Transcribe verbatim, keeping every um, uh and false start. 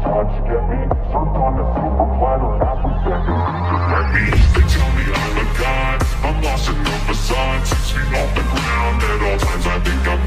touch, get me served on a silver platter, apple second. Just let me. They tell me I'm a god, I'm lost in the facade, six feet off the ground at all times. I think I'm